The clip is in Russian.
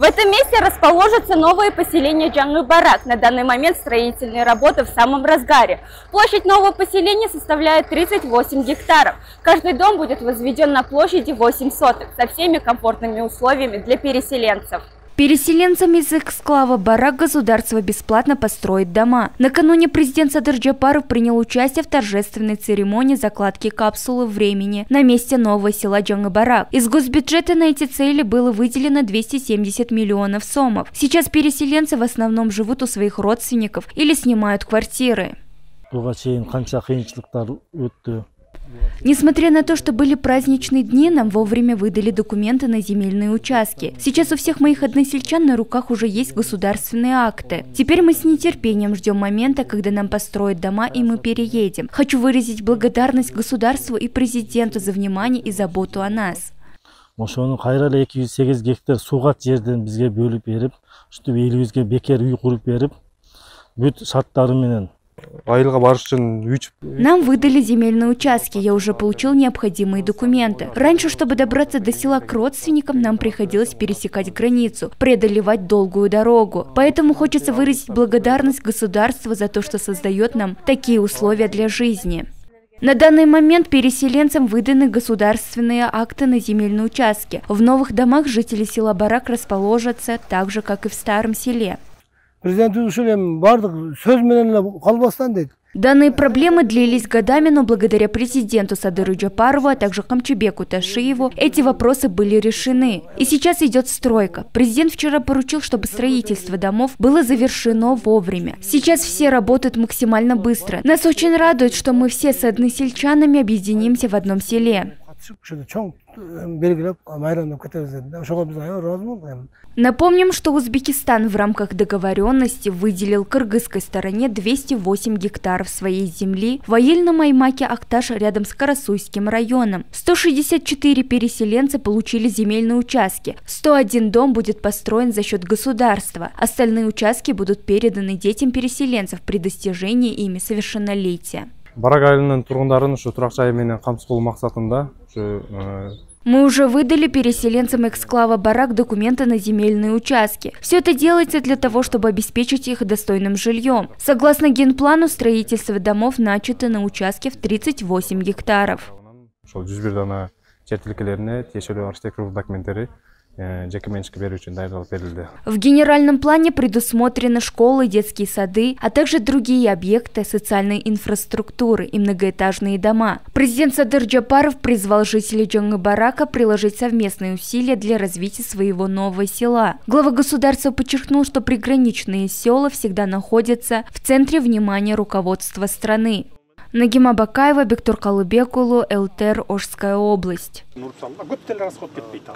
В этом месте расположатся новые поселения Жаңы Барак. На данный момент строительные работы в самом разгаре. Площадь нового поселения составляет 38 гектаров. Каждый дом будет возведен на площади 8 соток со всеми комфортными условиями для переселенцев. Переселенцам из эксклава Барак государство бесплатно построит дома. Накануне президент Садыр Джапаров принял участие в торжественной церемонии закладки капсулы времени на месте нового села Жаңы Барак. Из госбюджета на эти цели было выделено 270 миллионов сомов. Сейчас переселенцы в основном живут у своих родственников или снимают квартиры. Несмотря на то, что были праздничные дни, нам вовремя выдали документы на земельные участки. Сейчас у всех моих односельчан на руках уже есть государственные акты. Теперь мы с нетерпением ждем момента, когда нам построят дома и мы переедем. Хочу выразить благодарность государству и президенту за внимание и заботу о нас. Ошону кайрала 208 гектар сугат жерден бизге бөлүп берип, ушинтип элибизге бекер үй куруп берип, бүт шарттары менен нам выдали земельные участки, я уже получил необходимые документы. Раньше, чтобы добраться до села к родственникам, нам приходилось пересекать границу, преодолевать долгую дорогу. Поэтому хочется выразить благодарность государству за то, что создает нам такие условия для жизни. На данный момент переселенцам выданы государственные акты на земельные участки. В новых домах жители села Барак расположатся так же, как и в старом селе. Данные проблемы длились годами, но благодаря президенту Садыру Джапарову, а также Камчыбеку Ташиеву эти вопросы были решены. И сейчас идет стройка. Президент вчера поручил, чтобы строительство домов было завершено вовремя. Сейчас все работают максимально быстро. Нас очень радует, что мы все с односельчанами объединимся в одном селе. Напомним, что Узбекистан в рамках договоренности выделил кыргызской стороне 208 гектаров своей земли в Айыльном Аймаке Акташ рядом с Карасуйским районом. 164 переселенца получили земельные участки. 101 дом будет построен за счет государства. Остальные участки будут переданы детям переселенцев при достижении ими совершеннолетия. Мы уже выдали переселенцам эксклава Барак документы на земельные участки. Все это делается для того, чтобы обеспечить их достойным жильем. Согласно генплану, строительство домов начато на участке в 38 гектаров. В генеральном плане предусмотрены школы, детские сады, а также другие объекты социальной инфраструктуры и многоэтажные дома. Президент Садыр Джапаров призвал жителей Жаңы Барака приложить совместные усилия для развития своего нового села. Глава государства подчеркнул, что приграничные села всегда находятся в центре внимания руководства страны. Нагима Бакаева, Бектур Калыбекулу, ЛТР, Ошская область.